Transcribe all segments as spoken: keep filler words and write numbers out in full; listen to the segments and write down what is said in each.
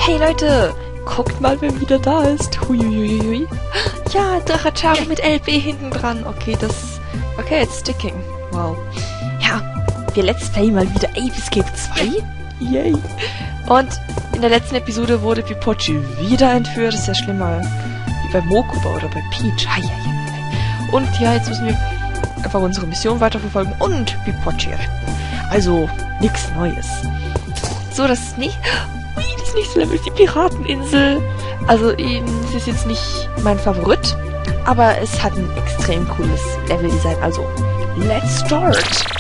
Hey Leute, guckt mal, wer wieder da ist. Huiuiui. Ja, Drachachari mit L B hinten dran. Okay, das... Okay, it's sticking. Wow. Ja, wir Let's Play mal wieder Ape Escape zwei. Yay. Und in der letzten Episode wurde Pipochi wieder entführt. Das ist ja schlimmer wie bei Mokuba oder bei Peach. Hei, hei, hei. Und ja, jetzt müssen wir einfach unsere Mission weiterverfolgen und Pipochi retten. Also, nichts Neues. So, das ist nicht... Ui, das nächste Level ist die Pirateninsel. Also, es ist jetzt nicht mein Favorit, aber es hat ein extrem cooles Leveldesign. Also, let's start!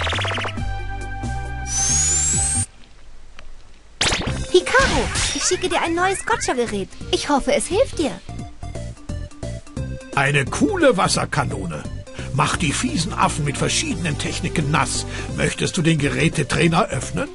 Hikaru, ich schicke dir ein neues Gotcha-Gerät. Ich hoffe, es hilft dir. Eine coole Wasserkanone. Mach die fiesen Affen mit verschiedenen Techniken nass. Möchtest du den Gerätetrainer öffnen?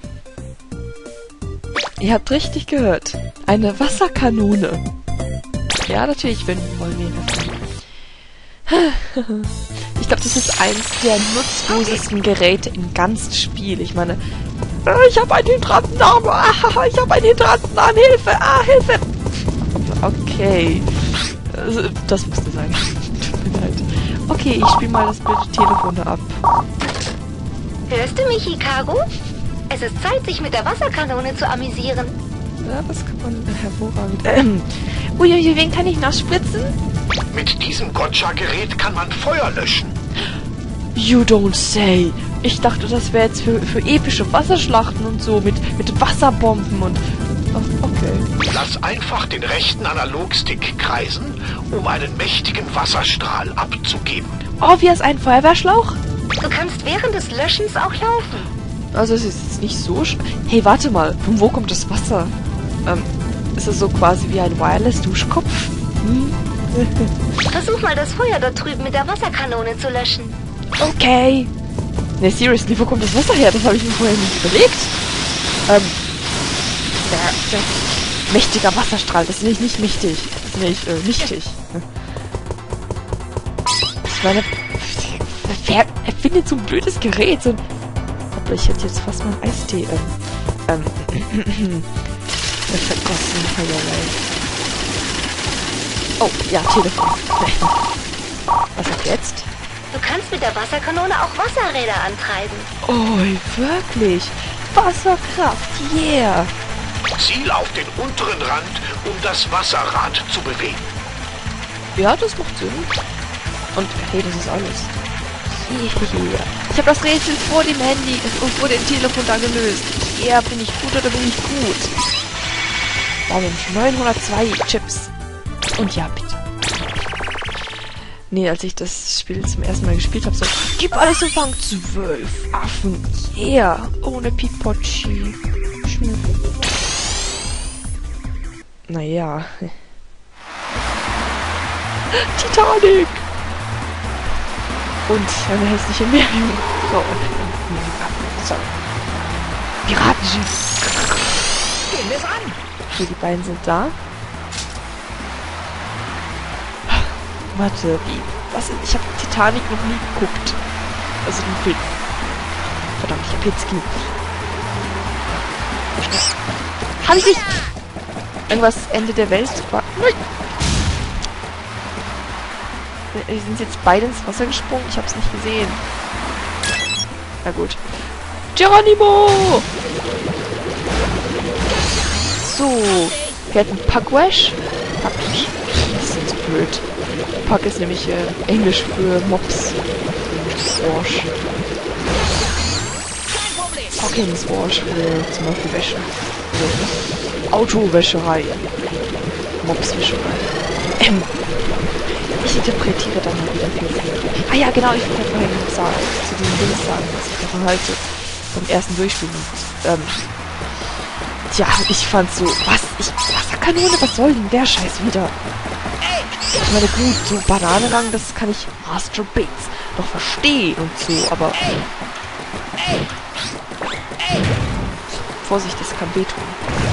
Ihr habt richtig gehört. Eine Wasserkanone. Ja, natürlich wenn, wollen wir ihn öffnen. Ich glaube, das ist eins der nutzlosesten Geräte im ganzen Spiel. Ich meine, ich habe einen Hydrantenarm. Ich habe einen Hydrantenarm. Hilfe. Ah, Hilfe. Okay. Das müsste sein. Tut mir leid. Okay, ich spiele mal das blöde Telefon da ab. Hörst du mich, Hikaru? Es ist Zeit, sich mit der Wasserkanone zu amüsieren. Ja, das kann man hervorragend. Ähm. Uiuiui, wen kann ich nachspritzen? Mit diesem Gotcha-Gerät kann man Feuer löschen. You don't say. Ich dachte, das wäre jetzt für, für epische Wasserschlachten und so, mit, mit Wasserbomben und... Oh, okay. Lass einfach den rechten Analogstick kreisen, um einen mächtigen Wasserstrahl abzugeben. Oh, wie ist ein Feuerwehrschlauch? Du kannst während des Löschens auch laufen. Also es ist jetzt nicht so... sch- Hey, warte mal. Von wo kommt das Wasser? Ähm, ist es so quasi wie ein Wireless-Duschkopf? Hm? Versuch mal, das Feuer dort drüben mit der Wasserkanone zu löschen. Okay. Ne, seriously, wo kommt das Wasser her? Das habe ich mir vorher nicht überlegt. Ähm, der, der mächtiger Wasserstrahl. Das ist nicht, nicht mächtig. Das ist nicht, äh, nichtig. Ich meine, wer erfindet so ein blödes Gerät? So ein... Aber ich hätte jetzt fast mal einen Eistee, ähm, ähm, vergossen. Oh, ja, Telefon. Was hat jetzt? Du kannst mit der Wasserkanone auch Wasserräder antreiben. Oh, wirklich? Wasserkraft, yeah! Ziel auf den unteren Rand, um das Wasserrad zu bewegen. Ja, das macht Sinn. Und, hey, das ist alles. Yeah. Ich habe das Rätsel vor dem Handy und vor dem Telefon da gelöst. Ja, bin ich gut oder bin ich gut? Wow, neunhundertzwei Chips. Und ja, bitte. Nee, als ich das Spiel zum ersten Mal gespielt habe, so, gib alles im Fang, zwölf Affen, yeah, ohne Pipochi. Schnell. Naja. Titanic! Und eine hässliche Meerjungfrau. So. Piratenschiff. Gehen wir es an! Okay, die beiden sind da. Warte, wie? Was? Ich habe Titanic noch nie geguckt. Also den Film. Verdammt, ich hab jetzt genug. Hab ich nicht! Irgendwas Ende der Welt war. Nein! Wir sind jetzt beide ins Wasser gesprungen. Ich hab's nicht gesehen. Na gut. Geronimo! So. Wir hatten Pugwash. Pugwash. Das ist jetzt blöd. Pug ist nämlich äh, Englisch für Mops. Wash. Hawkins Wash für zum Beispiel Wäsche. Also, Autowäscherei. Mopswäscherei. Ähm. Ich interpretiere dann mal wieder viel. Ah ja, genau, ich wollte vorhin noch sagen, zu diesem Ding sagen, was ich davon halte. Beim ersten Durchspielen. Ähm. Tja, ich fand so, was? Ich, Wasserkanone? Was soll denn der Scheiß wieder? Ich meine, gut, so Bananenrang, das kann ich Astro Bates noch verstehen und so, aber... Vorsicht, das kann wehtun.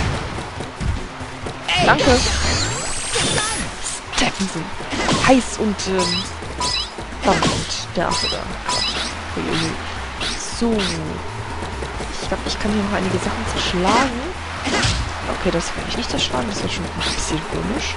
Danke. Stephenson. Heiß und, ähm... Verdammt, der Affe da. So. Ich glaube, ich kann hier noch einige Sachen zerschlagen. Okay, das werde ich nicht zerschlagen. Das wäre schon ein bisschen komisch.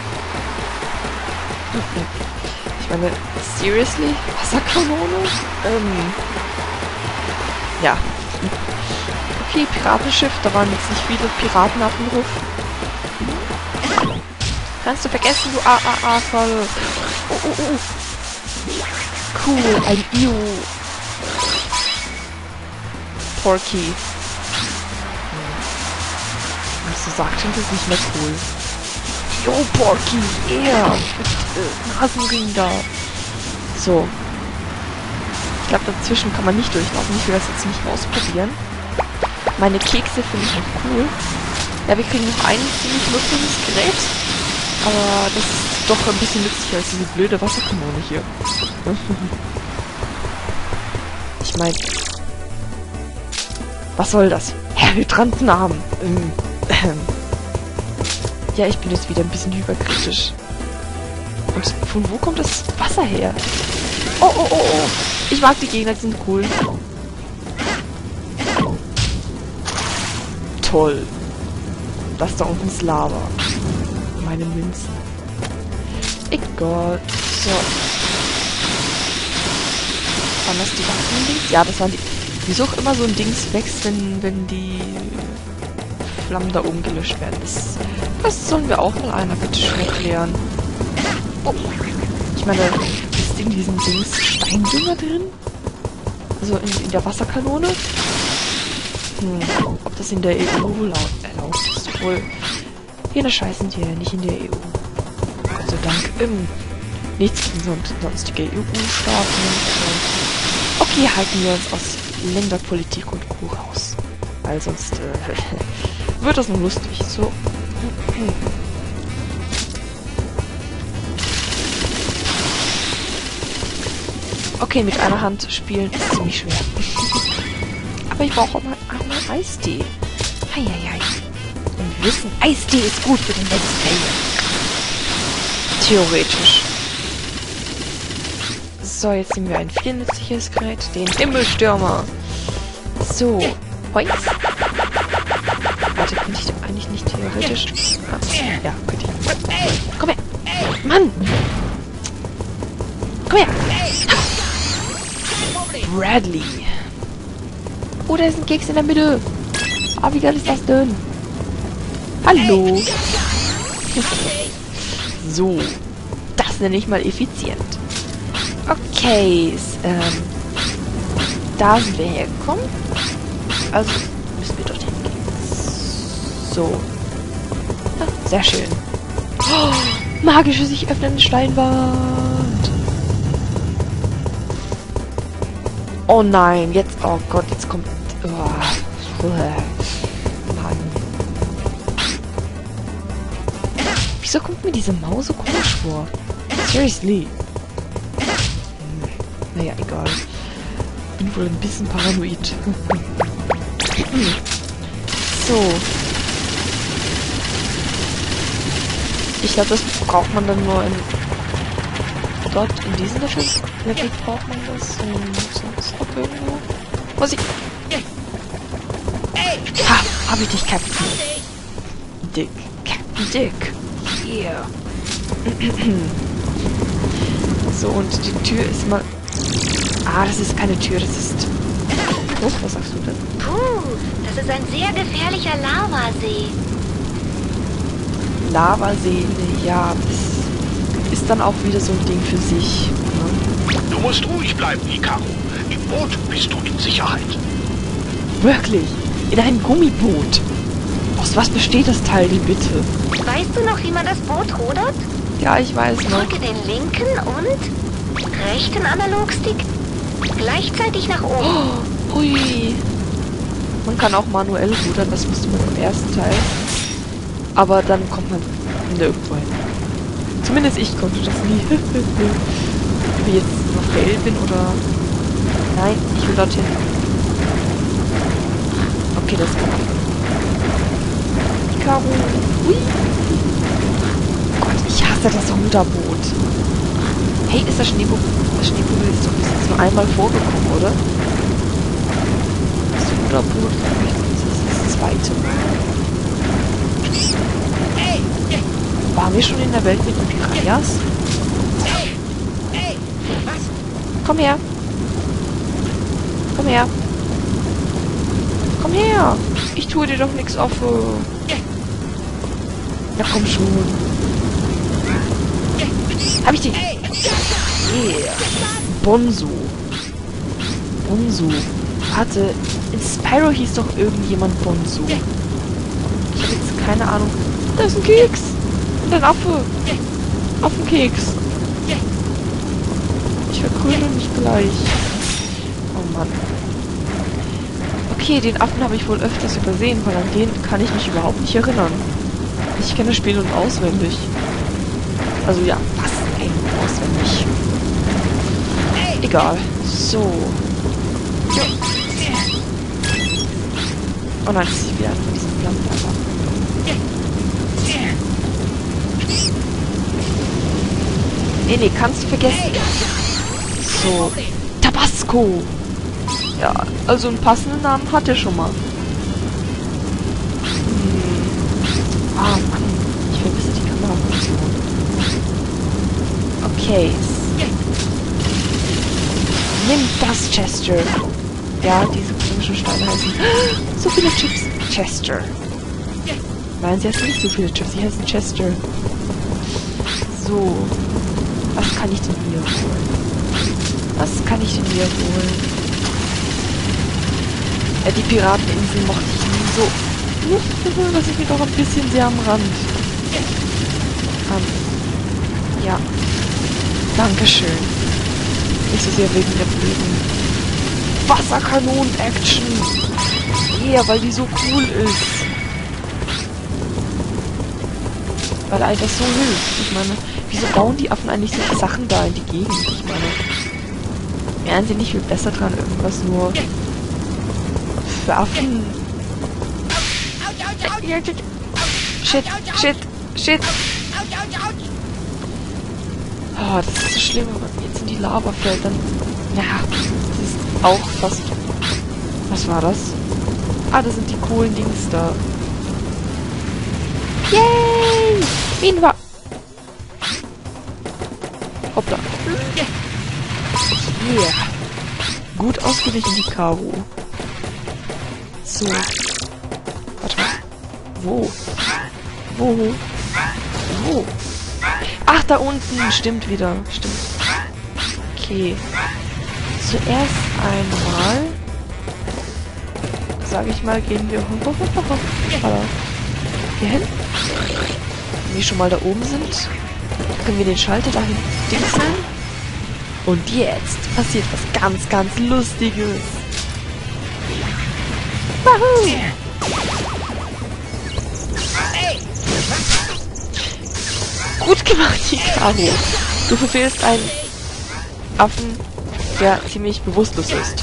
Ich meine, seriously? Wasserkanone? Ähm. Ja. Okay, Piratenschiff. Da waren jetzt nicht viele Piraten auf dem Ruf. Kannst du vergessen, du A A A-Falle. Oh, oh, oh. Cool, ein Io. Porky. Was du sagst, das ist nicht mehr cool. Yo, Porky, yeah. Mit äh, Nasenring da. So. Ich glaube, dazwischen kann man nicht durchlaufen. Ich will das jetzt nicht mehr ausprobieren. Meine Kekse finde ich noch cool. Ja, wir kriegen noch ein ziemlich nützliches Gerät. Aber das ist doch ein bisschen nützlicher als diese blöde Wasserkanone hier. Ich meine... Was soll das? Hydrantenarm. Ähm, ähm. Ja, ich bin jetzt wieder ein bisschen hyperkritisch. Und von wo kommt das Wasser her? Oh, oh, oh, oh. Ich mag die Gegner, die sind cool. Toll. Das da unten ist Lava. Meine Münzen. Egal. So. Waren das die Waffen-Dings? Ja, das waren die... Wieso auch immer so ein Dings wächst, wenn, wenn die Flammen da oben gelöscht werden. Das, das sollen wir auch mal einer bitte schön erklären. Oh. Ich meine, ist in diesem Dings Steindünger drin? Also in, in der Wasserkanone? Hm, ob das in der E U erlaubt ist. Wohl, hier eine Scheißen hier, nicht in der E U. Gott sei Dank. Ähm, nichts gegen sonstige E U-Staaten. Okay, halten wir uns aus Länderpolitik und Co. raus. Weil sonst äh, wird das noch lustig. So. Okay, mit einer Hand spielen ist ziemlich schwer. Aber ich brauche auch mal, auch mal Eistee. Heieiei. Und wir wissen, Eistee ist gut für den Let's Play. Theoretisch. So, jetzt nehmen wir ein viel nützliches Gerät, den Himmelstürmer. So, Holz. Warte, könnte ich doch eigentlich nicht theoretisch... Ah, ja, könnte ich. Komm her. Mann. Komm her. Bradley. Oh, da ist ein Keks in der Mitte. Ah, wie geil ist das denn? Hallo. So. Das nenne ich mal effizient. Okay, ähm, da sind wir hergekommen. Also müssen wir dorthin gehen. So. Ah, sehr schön. Oh, magische, sich öffnende Steinwand. Oh nein, jetzt, oh Gott, jetzt kommt... Oh, Mann. Wieso kommt mir diese Maus so komisch vor? Seriously. Naja, egal. Bin wohl ein bisschen paranoid. So. Ich glaube, das braucht man dann nur in... Dort, in diesem Level, Level braucht man das. Und sonst noch irgendwo. Vorsicht! Ha! Hab ich dich, Captain. Dick. Captain Dick. Yeah. So, und die Tür ist mal... Ah, das ist keine Tür, das ist... Oh, was sagst du denn? Puh, das ist ein sehr gefährlicher Lavasee. Lavasee, ja, das ist dann auch wieder so ein Ding für sich. Ne? Du musst ruhig bleiben, Hikaru. Im Boot bist du in Sicherheit. Wirklich? In einem Gummiboot? Aus was besteht das Teil denn bitte? Weißt du noch, wie man das Boot rudert? Ja, ich weiß noch. Drücke den linken und rechten Analogstick gleichzeitig nach oben. Oh, ui. Man kann auch manuell rudern, das musste man im ersten Teil. Aber dann kommt man nirgendwo hin. Zumindest ich konnte das nie. Ob ich jetzt noch fail bin oder... Nein, ich will dorthin. Okay, das kann man. Hikaru. Ui. Gott, ich hasse das Ruderboot. Hey, ist das Schneebuch... Das Schneebuch ist doch bis jetzt nur einmal vorgekommen, oder? Das Ruderboot, das ist das zweite Mal. Waren wir schon in der Welt mit den Piranhas? Komm her. Komm her. Komm her. Ich tue dir doch nichts auf. Ja, komm schon. Hab ich die? Yeah. Bonzo. Bonzo. Warte. In Spyro hieß doch irgendjemand Bonzo. Ich habe jetzt keine Ahnung. Da ist ein Keks. Und ein Affe. Affenkeks. Ich verkrüle mich gleich. Oh Mann. Okay, den Affen habe ich wohl öfters übersehen, weil an den kann ich mich überhaupt nicht erinnern. Ich kenne das Spiel nun auswendig. Also ja, fast eigentlich auswendig. Egal. So. Oh nein, das ist wieder von diesem Flammenwerfer. Nee, nee, kannst du vergessen. So. Tabasco. Ja, also einen passenden Namen hat er schon mal. Hm. Ah, Mann. Ich vermisse die Kamerafunktion. Okay. Nimm das, Chester. Ja, diese komischen Steine heißen... So viele Chips. Chester. Nein, sie heißen nicht so viele Chips. Sie heißen Chester. So. Was kann ich denn hier holen? Was kann ich denn hier holen? Ja, die Pirateninsel mochte ich nie so. Das ist mir doch ein bisschen sehr am Rand. Um, ja. Dankeschön. Nicht so sehr wegen der blöden Wasserkanonen-Action. Ja, weil die so cool ist. Weil er einfach so hilft. Ich meine, wieso bauen die Affen eigentlich solche Sachen da in die Gegend? Ich meine, wären sie nicht viel besser dran, irgendwas nur für Affen... Shit, shit, shit. Oh, das ist so schlimm, wenn man jetzt in die Lava fällt, dann... Ja, das ist auch fast... Was war das? Ah, das sind die coolen Dings da. Yay! Bienenwa... Hoppla. Yeah. Gut ausgewichen, die Karo. So. Warte mal. Wo? Wo? Wo? Ach, da unten. Stimmt wieder. Stimmt. Okay. Zuerst einmal... Sage ich mal, gehen wir hoch, hoch, hoch, hoch. Hier hin. Wenn wir schon mal da oben sind, können wir den Schalter dahin dingseln. Und jetzt passiert was ganz, ganz Lustiges. Wahoo! Gut gemacht, Hikaru. Du verfehlst einen Affen, der ziemlich bewusstlos ist.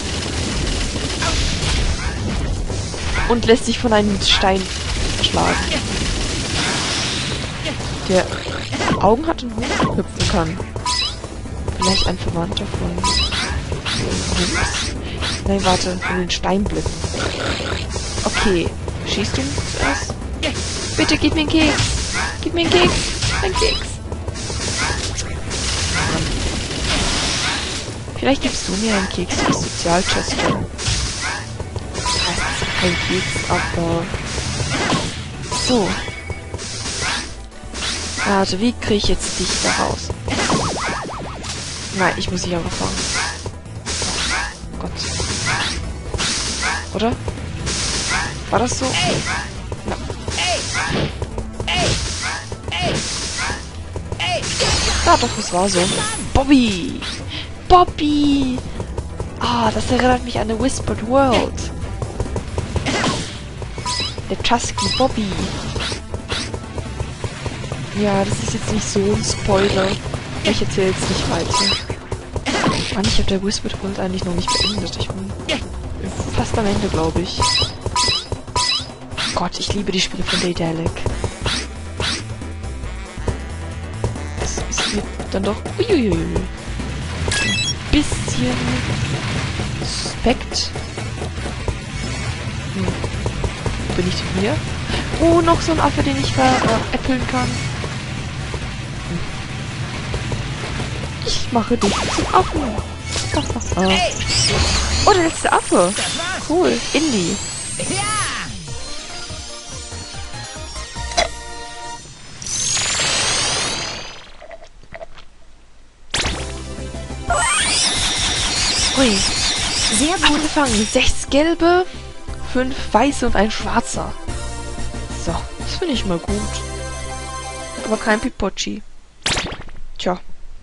Und lässt sich von einem Stein schlagen. Der Augen hat und hochhüpfen kann. Vielleicht ein Verwandter von... Ups. Nein, warte, von den Steinblöcken. Okay, schießt du zuerst? Bitte, gib mir einen Keks. Gib mir einen Keks. Ein Keks. Vielleicht gibst du mir einen Keks, du bist Sozialchester. Kein Keks, aber... So. Warte, wie kriege ich jetzt dich da raus? Nein, ich muss dich aber fangen. Oh Gott. Oder? War das so? Ja. Ja, doch, es war so. Bobby! Bobby! Ah, das erinnert mich an The Whispered World. Der Tusky Bobby. Ja, das ist jetzt nicht so ein Spoiler. Ich erzähle jetzt nicht weiter. Mann, ich habe der Whispered World eigentlich noch nicht beendet. Ich bin fast am Ende, glaube ich. Gott, ich liebe die Spiele von Daedalic. Das ist mir dann doch... Uiuiui. Ein bisschen... suspekt. Hm. Bin ich denn hier? Oh, noch so ein Affe, den ich veräppeln kann. Ich mache dich zum Affen. Oh, der letzte Affe. Cool. Indie. Ui. Sehr gut. Angefangen. Sechs gelbe, fünf weiße und ein schwarzer. So, das finde ich mal gut. Aber kein Pipochi. Tja.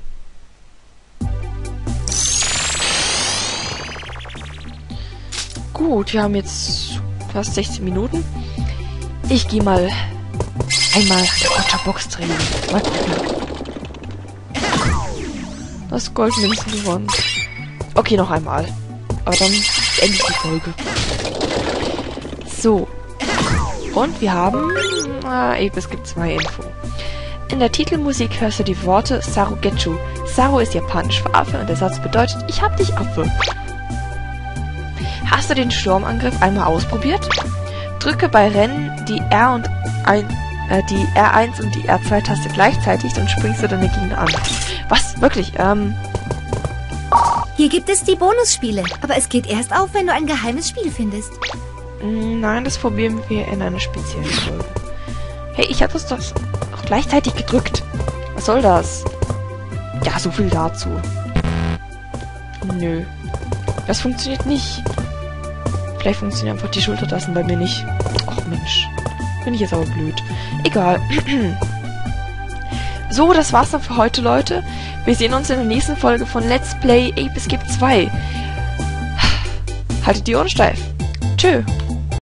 Gut, wir haben jetzt fast sechzehn Minuten. Ich gehe mal einmal an der Gotcha-Box drehen. Mal gucken. Das Goldmünzen gewonnen. Okay, noch einmal. Aber dann endet die Folge. So. Und wir haben... Ah, eben, es gibt zwei Info. In der Titelmusik hörst du die Worte Sarugetsu. Saru ist japanisch für Affe und der Satz bedeutet, ich hab dich, Affe. Hast du den Sturmangriff einmal ausprobiert? Drücke bei Rennen die R und ein, äh, die R eins und die R zwei Taste gleichzeitig, dann springst du deine Gegner an. Was? Wirklich? Ähm... Hier gibt es die Bonusspiele, aber es geht erst auf, wenn du ein geheimes Spiel findest. Nein, das probieren wir in einer speziellen Folge. Hey, ich habe das doch auch gleichzeitig gedrückt. Was soll das? Ja, so viel dazu. Nö. Das funktioniert nicht. Vielleicht funktionieren einfach die Schultertasten bei mir nicht. Ach Mensch. Bin ich jetzt aber blöd. Egal. So, das war's dann für heute, Leute. Wir sehen uns in der nächsten Folge von Let's Play Ape Escape zwei. Haltet die Ohren steif. Tschö.